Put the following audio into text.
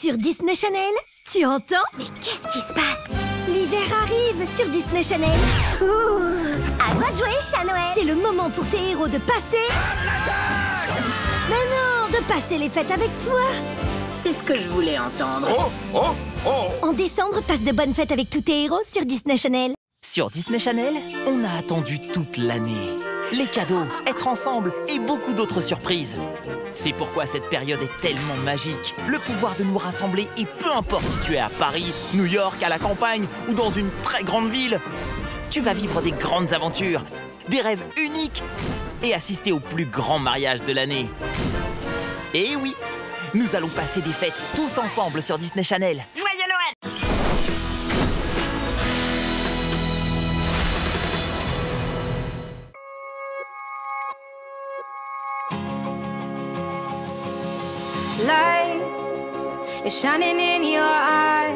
Sur Disney Channel, tu entends? Mais qu'est-ce qui se passe? L'hiver arrive sur Disney Channel. À toi de jouer, Chat Noël. C'est le moment pour tes héros de passer... Mais non, de passer les fêtes avec toi. C'est ce que je voulais entendre. En décembre, passe de bonnes fêtes avec tous tes héros sur Disney Channel. Sur Disney Channel, on a attendu toute l'année. Les cadeaux, être ensemble et beaucoup d'autres surprises. C'est pourquoi cette période est tellement magique. Le pouvoir de nous rassembler et peu importe si tu es à Paris, New York, à la campagne ou dans une très grande ville. Tu vas vivre des grandes aventures, des rêves uniques et assister au plus grand mariage de l'année. Et oui, nous allons passer des fêtes tous ensemble sur Disney Channel. Joyeux Noël! Light is shining in your eyes.